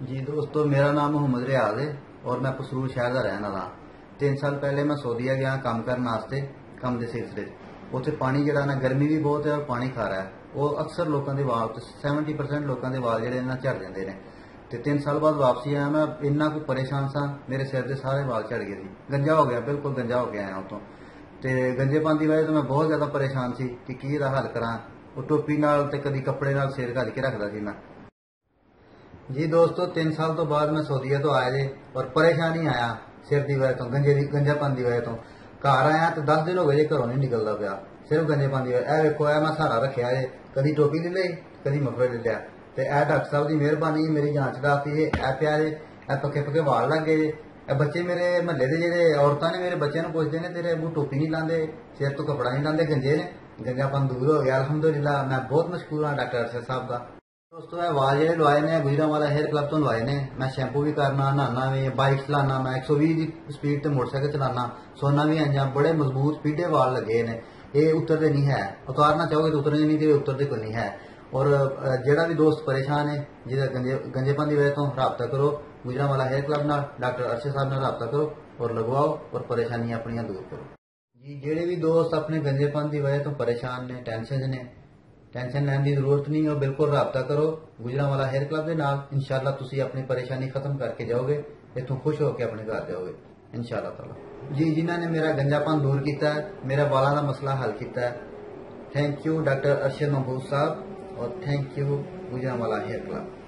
जी दोस्तों, मेरा नाम मोहम्मद रियाज है और मैं पसरूर शहर का रहने वाला। 3 साल पहले मैं सऊदीया गया काम करने वास्ते, काम के सिलसिले उत्थे पानी जड़ा ना गर्मी भी बहुत है और पानी खारा है। वो अक्सर लोगों के वाल 70% लोगों के वाल जड़े ना झड़ जाते हैं। तो 3 साल बाद वापसी आया मैं इन्ना को परेशान सा, मेरे सिर के सारे वाल झड़ गए थे, गंजा हो गया, बिल्कुल गंजा हो गया आया उतों। तो गंजेपन की वजह तो मैं बहुत ज्यादा परेशान सी कि की हल करा। वो टोपी नाल ते कदी कपड़े नाल सिर घल के रखता सी मैं। जी दोस्तों, 3 साल तो बाद मैं सऊदीया तो आया जे और परेशान ही आया सिर की वजह तो, गंजापन की वजह तो। घर आया तो 10 दिन हो गए घरों नहीं निकलता पाया, सिर्फ गंजेपन की वजह। वेखो मैं सहारा रखा जे, कदी टोपी ले ली, कदी मफलर ले लिया। तो यह डॉक्टर साहब की मेहरबानी, मेरी जांच कराती है, ए पिया जे, ए पक्के पक्के वाल लग गए। ए बच्चे मेरे महल्ले के जेडे औरतां ने मेरे बच्चों पूछते हैं, तेरे अबू टोपी नहीं लाते, सिर तो कपड़ा नहीं लाते, गंजे ने। गंजापन दूर हो गया अल्हम्दुलिल्लाह। मैं बहुत मशहूर हाँ डॉक्टर अरशद साहब का। दोस्तों ये वाल जेडे लवाए ने गुजरांवाला हेयर क्लब तो लवाए ने। मैं शैंपू भी करना, नहाना भी, बाइक चलाना, मैं 120 की स्पीड से मोटरसाइकिल चलाना, सोना भी आइया। बड़े मजबूत पीढ़े वाल लगे ने, ये उतरते नहीं है। उतारना चाहोगे तो उतरने नहीं, तो उतरते कोई नहीं है। और जेड़ा भी दोस्त परेशान है जिसे गंजेपन की वजह तो रबता करो गुजरांवाला हेयर क्लब नाल, डॉक्टर अरशद साहब नाल रबता करो और लगवाओ और परेशानियां अपनी दूर करो। जी जेडे भी दोस्त अपने गंजेपन की वजह तो परेशान ने, टेंशन ने, टेंशन लैन की जरूरत नहीं हो, बिल्कुल रबता करो गुजरांवाला हेयर क्लब के नाल। इंशाअल्लाह तुसी अपनी परेशानी खत्म करके जाओगे, इतों खुश होकर अपने घर जाओगे इंशाअल्लाह ताला। जी जिन्हों ने मेरा गंजापन दूर किया है, मेरा वालों का मसला हल किया है, thank you doctor Arshad Mahboob साहब और thank you Gujranwala hair club.